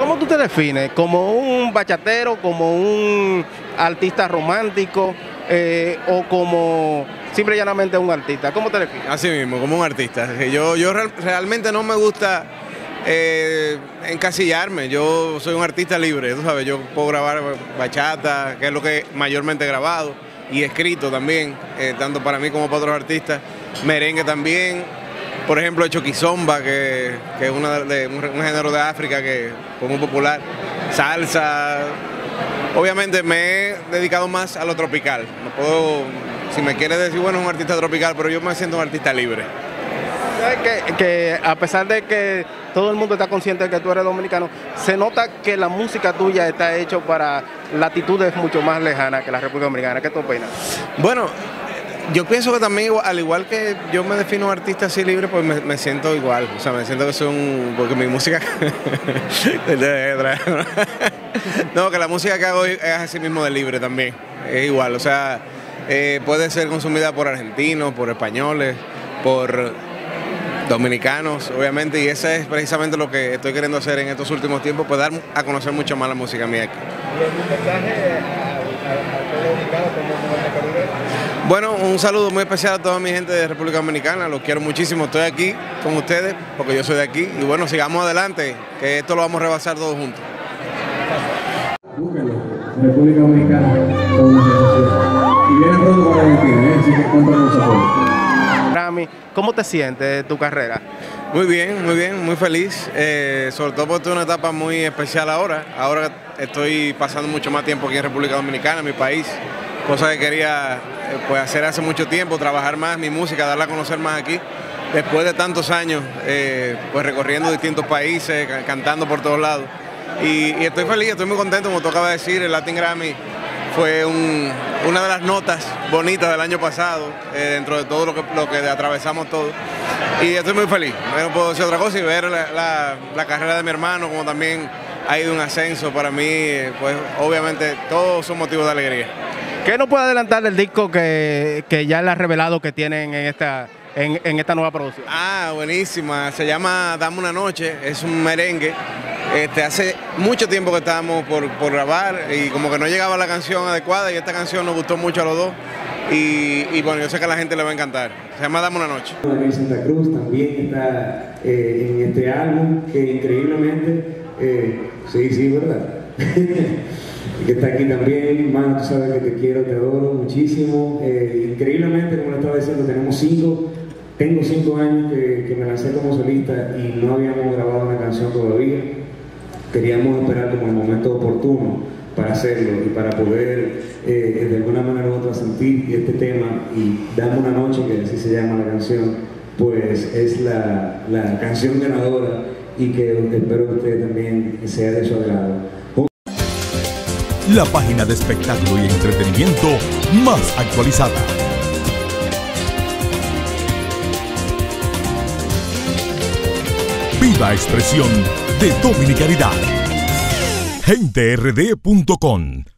¿Cómo tú te defines? ¿Como un bachatero, como un artista romántico o como simple y llanamente un artista? ¿Cómo te defines? Así mismo, como un artista. Realmente no me gusta encasillarme. Yo soy un artista libre, tú sabes, yo puedo grabar bachata, que es lo que mayormente he grabado, y escrito también, tanto para mí como para otros artistas. Merengue también. Por ejemplo, he hecho kizomba, que es un género de África que fue muy popular. Salsa. Obviamente me he dedicado más a lo tropical. No puedo, si me quieres decir, bueno, un artista tropical, pero yo me siento un artista libre. Que a pesar de que todo el mundo está consciente de que tú eres dominicano, se nota que la música tuya está hecha para latitudes mucho más lejanas que la República Dominicana. ¿Qué tú opinas? Bueno, yo pienso que también, al igual que yo me defino artista así libre, pues me siento igual. O sea, me siento que soy porque mi música... No, que la música que hago es así mismo de libre también. Es igual, o sea, puede ser consumida por argentinos, por españoles, por dominicanos, obviamente, y eso es precisamente lo que estoy queriendo hacer en estos últimos tiempos, pues dar a conocer mucho más la música mía aquí. ¿Y algún mensaje al pueblo dominicano como el Caribe? Bueno, un saludo muy especial a toda mi gente de República Dominicana, los quiero muchísimo, estoy aquí con ustedes porque yo soy de aquí, y bueno, sigamos adelante, que esto lo vamos a rebasar todos juntos. Búsquenlo, República Dominicana, con una sensación. Y viene pronto para Argentina, así que cuenta con su apoyo. Rami, ¿cómo te sientes de tu carrera? Muy bien, muy feliz, sobre todo porque es una etapa muy especial ahora. Ahora estoy pasando mucho más tiempo aquí en República Dominicana, en mi país, cosa que quería pues hacer hace mucho tiempo, trabajar más mi música, darla a conocer más aquí. Después de tantos años, pues recorriendo distintos países, cantando por todos lados. Y estoy feliz, estoy muy contento, como tú acabas de decir, el Latin Grammy fue una de las notas bonitas del año pasado, dentro de todo lo que atravesamos todos. Y estoy muy feliz, no puedo decir otra cosa, y ver la carrera de mi hermano, como también ha ido un ascenso para mí, pues obviamente todos son motivos de alegría. ¿Qué nos puede adelantar del disco que ya le ha revelado que tienen en esta nueva producción? Ah, buenísima, se llama Dame una noche, es un merengue. Hace mucho tiempo que estábamos por grabar y como que no llegaba la canción adecuada, y esta canción nos gustó mucho a los dos, y bueno, yo sé que a la gente le va a encantar. Se llama Dame una noche. Aquí en Santa Cruz también está en este álbum, que increíblemente, sí, ¿verdad? Que está aquí también. Mano, tú sabes que te quiero, te adoro muchísimo. Increíblemente, como le estaba diciendo, tengo 5 años que me lancé como solista y no habíamos grabado una canción todavía. Queríamos esperar como el momento oportuno para hacerlo y para poder de alguna manera u otra sentir este tema, y Dame una noche, que así se llama la canción, pues es la canción ganadora, y que espero que usted también sea de su agrado. La página de espectáculo y entretenimiento más actualizada. Viva expresión de dominicanidad. GenteRD.com